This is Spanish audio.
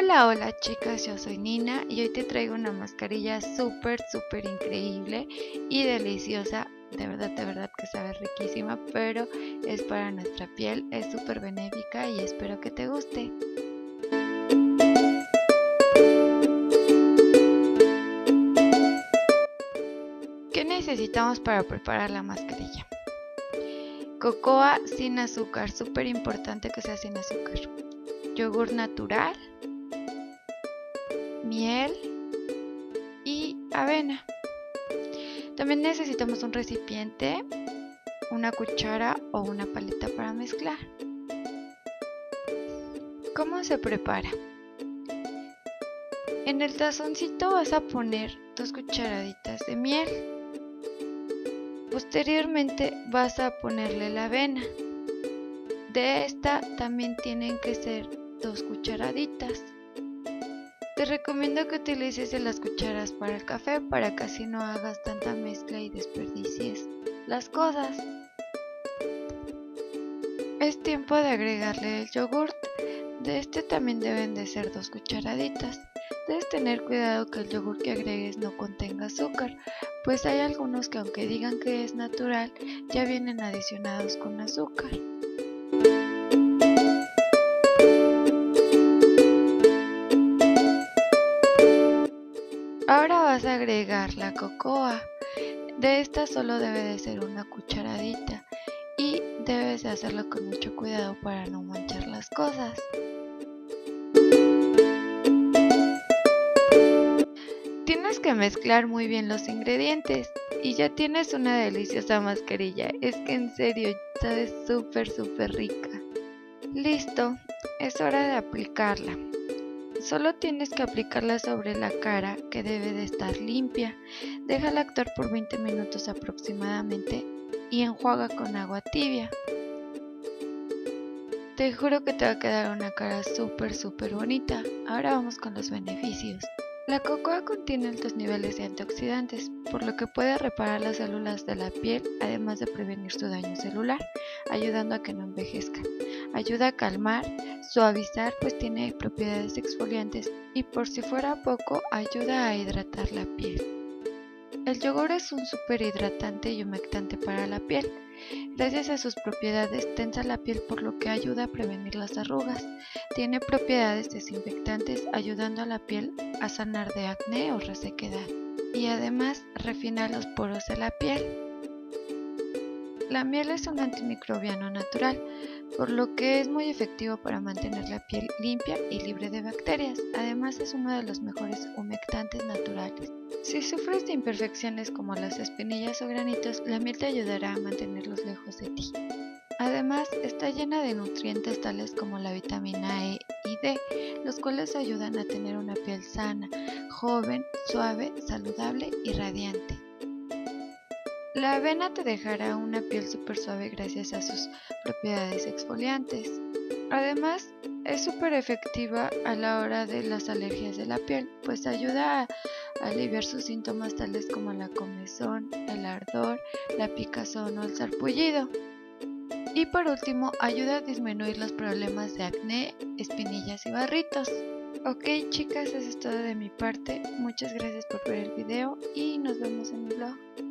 Hola, hola chicas, yo soy Nina y hoy te traigo una mascarilla súper increíble y deliciosa. De verdad que sabe riquísima, pero es para nuestra piel, es súper benéfica y espero que te guste. ¿Qué necesitamos para preparar la mascarilla? Cocoa sin azúcar, súper importante que sea sin azúcar. Yogur natural, miel y avena. También necesitamos un recipiente, una cuchara o una paleta para mezclar. ¿Cómo se prepara? En el tazoncito vas a poner 2 cucharaditas de miel. Posteriormente vas a ponerle la avena. De esta también tienen que ser 2 cucharaditas. Te recomiendo que utilices las cucharas para el café para que así no hagas tanta mezcla y desperdicies las cosas. Es tiempo de agregarle el yogurt. De este también deben de ser 2 cucharaditas. Debes tener cuidado que el yogur que agregues no contenga azúcar, pues hay algunos que aunque digan que es natural, ya vienen adicionados con azúcar. Ahora vas a agregar la cocoa. De esta solo debe de ser una cucharadita y debes de hacerlo con mucho cuidado para no manchar las cosas. Tienes que mezclar muy bien los ingredientes y ya tienes una deliciosa mascarilla. Es que en serio, sabe súper rica. Listo, es hora de aplicarla. Solo tienes que aplicarla sobre la cara, que debe de estar limpia. Déjala actuar por 20 minutos aproximadamente y enjuaga con agua tibia. Te juro que te va a quedar una cara súper bonita. Ahora vamos con los beneficios. La cocoa contiene altos niveles de antioxidantes, por lo que puede reparar las células de la piel, además de prevenir su daño celular, ayudando a que no envejezcan. Ayuda a calmar, suavizar, pues tiene propiedades exfoliantes y por si fuera poco, ayuda a hidratar la piel. El yogur es un súper hidratante y humectante para la piel. Gracias a sus propiedades tensa la piel, por lo que ayuda a prevenir las arrugas. Tiene propiedades desinfectantes, ayudando a la piel a sanar de acné o resequedad. Y además refina los poros de la piel. La miel es un antimicrobiano natural, por lo que es muy efectivo para mantener la piel limpia y libre de bacterias. Además es uno de los mejores humectantes naturales. Si sufres de imperfecciones como las espinillas o granitos, la miel te ayudará a mantenerlos lejos de ti. Además, está llena de nutrientes tales como la vitamina E y D, los cuales ayudan a tener una piel sana, joven, suave, saludable y radiante. La avena te dejará una piel súper suave gracias a sus propiedades exfoliantes. Además, es súper efectiva a la hora de las alergias de la piel, pues ayuda a aliviar sus síntomas tales como la comezón, el ardor, la picazón o el sarpullido. Y por último, ayuda a disminuir los problemas de acné, espinillas y barritos. Ok chicas, eso es todo de mi parte. Muchas gracias por ver el video y nos vemos en mi blog.